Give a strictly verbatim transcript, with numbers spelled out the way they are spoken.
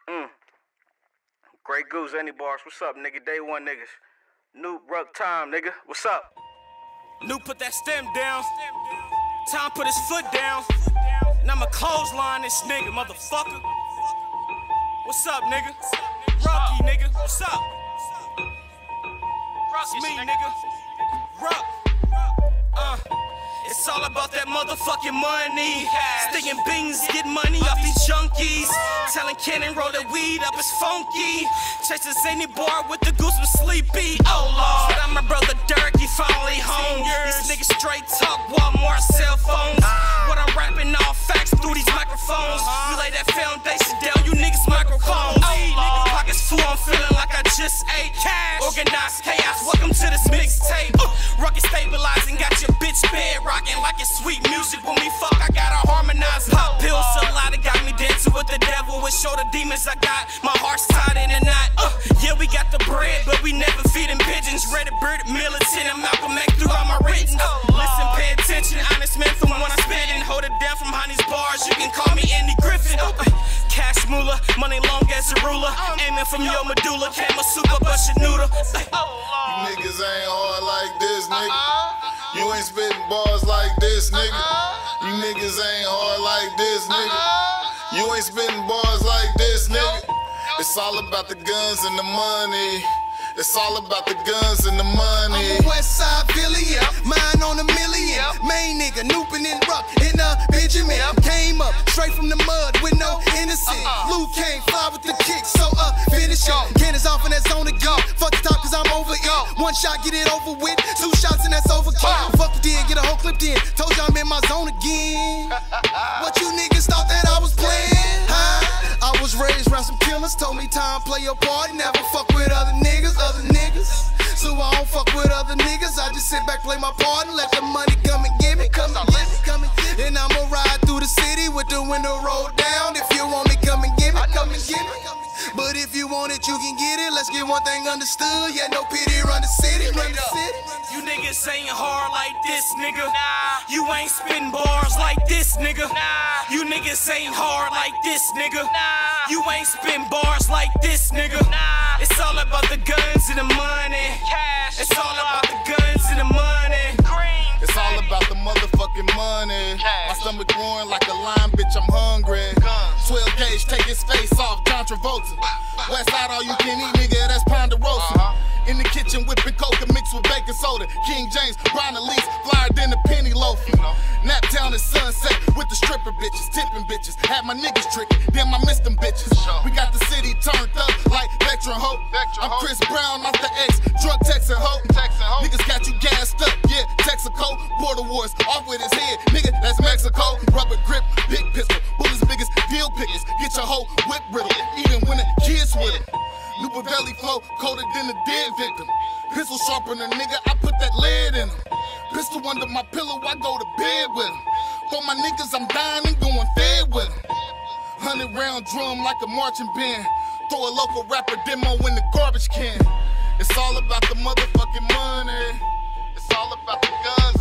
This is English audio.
Mm. Grey Goose, any bars, what's up, nigga? Day one niggas. Nuke, Ruck, Time, nigga, what's up? Nuke put that stem down. Time put his foot down. Now I'ma clothesline this nigga, motherfucker. What's up, nigga? Rocky, nigga, what's up? It's me, nigga. Ruck. Uh. It's all about that motherfucking money. Sticking beans, get money off these junkies. Telling Cannon roll the weed up, it's funky. Chases any bar with the goose was sleepy. Oh Lord, I'm my brother Dirk, he finally home. These niggas straight talk, Walmart cell phones. What I'm rapping all facts through these microphones. You lay that foundation down, you niggas microphones. Nigga pockets full, I'm feeling like I just ate cash. Organized chaos, welcome to this mixtape. Rocket stabilizing, got your bitch bed rocking like it's sweet music. When we fuck, I gotta harmonize. Pop pills, a lot of got me dancing with the devil. And show the demons I got, my heart's tied in a knot. Uh, yeah, we got the bread, but we never feeding pigeons. Red Bird, militant, and Malcolm X through all my written. Uh, listen, pay attention, honest man from when I spit and hold it down from behind these bars. You can call me Andy Griffin. Uh, cash moolah, money long as a ruler. Aiming from your medulla, came a super bust your noodle. Uh, you niggas ain't hard like this, nigga. You ain't spitting bars like this, nigga. You niggas ain't hard like this, nigga. You ain't spitting bars like this, nigga. It's all about the guns and the money. It's all about the guns and the money. I'm a West Side Philly, yeah. Mine on a million. Main nigga, Noopin' and Ruck in uh, Benjamin. Came up straight from the mud with no innocent. Luke came fly with the kick, so uh, finish it. Cannons off in that zone again. Fuck the top, cause I'm over it. One shot, get it over with. Two shots, and that's overkill. Fuck you did, get a whole clip in. Told you I'm in my zone again. What you niggas thought that I was playing? Huh? I was raised around some killers. Told me time, play your part. Never fuck with other niggas. Other niggas, so I don't fuck with other niggas. I just sit back, play my part, and let the money come and give me, come and give me, come and give me. And I'ma ride through the city with the window rolled down. If you want me, come and give me, come and give me. But if you want it, you can get it. Let's get one thing understood. Yeah, no pity, run the city, run the city. You niggas ain't hard like this, nigga. Nah. You ain't spitting bars like this, nigga. Nah. You niggas ain't hard like this, nigga. Nah. You ain't spitting bars like this, nigga. Nah. It's all about the guns and the money. Cash. It's all about the guns and the money. Green. It's all about the motherfucking money. Cash. My stomach growing like a lime, bitch, I'm hungry. Guns. twelve gauge, take his face off, John Travolta. West side, all you can eat, nigga, that's Ponderosa. Uh-huh. In the kitchen, whipping coca mixed with baking soda. King James, Brian Elise, flyer than a penny loaf. You know. Naptown and Sunset with the stripper bitches, tipping bitches. Had my niggas tricking, damn, I missed them bitches. Sure. We got the city turned up like Vector and Hope. Vector I'm Chris Hope. Brown off the X, drug Texan Hope. Texan Hope. Niggas got you gassed up, yeah, Texaco. Border wars, off with his head, nigga, that's Mexico. Rubber grip, big pistol, bullets big as deal pickers. Get your whole whip riddle, even when the kids with it. New belly flow, colder than a dead victim. Pistol sharpener, nigga, I put that lead in him. Pistol under my pillow, I go to bed with him. For my niggas, I'm dying and going fed with him. Hundred round drum like a marching band. Throw a local rapper demo in the garbage can. It's all about the motherfucking money. It's all about the guns.